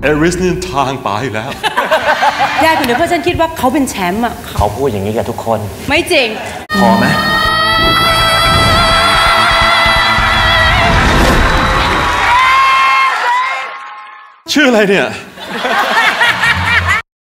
เอริสนี่ทางป่าอยู่แล้วได้คุณเดี๋ยวเพราะฉันคิดว่าเขาเป็นแชมป์อ่ะเขาพูดอย่างนี้กับทุกคนไม่จริงพอไหมชื่ออะไรเนี่ย